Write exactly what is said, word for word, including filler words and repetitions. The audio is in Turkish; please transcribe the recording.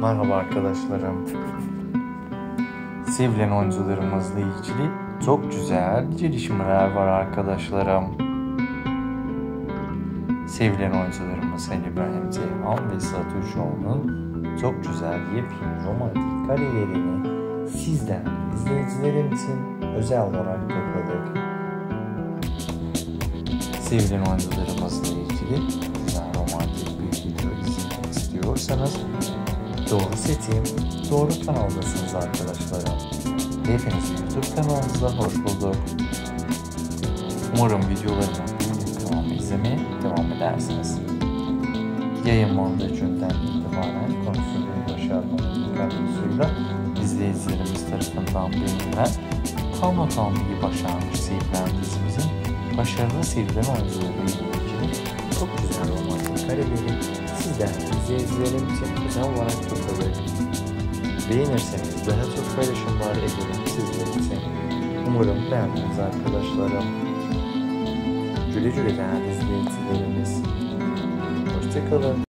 Merhaba arkadaşlarım. Sevilen oyuncularımızla ilgili çok güzel gelişmeler var arkadaşlarım. Sevilen oyuncularımız Ali İbrahim Ceyhan ve Sıla Türkoğlu'nun çok güzel yepyeni romantik karelerini sizden, izleyicilerim için özel olarak topladık. Sevilen oyuncularımızla ilgili güzel romantik bir video izlemek istiyorsanız doğru seçim, doğru kanaldasınız arkadaşlarım. Hepiniz YouTube kanalımıza hoş bulduk. Umarım videolarımı beğenip devamlı izlemeye devam edersiniz. Yayınlandığı günden itibaren konusunu başarmanın katkısıyla izleyicilerimiz tarafından beğenilen tam notamıyı başarmış sevilen dizimizin başarılı sevilen oyuncularıyla ilgili çok güzel romantik kareleri sizden izleyicilerim için özel olarak topladık. Beğenirseniz daha çok paylaşımlar ederim sizler için. Umarım beğendiniz arkadaşlarım. Güle güle değerli izleyicilerimiz. Hoşçakalın.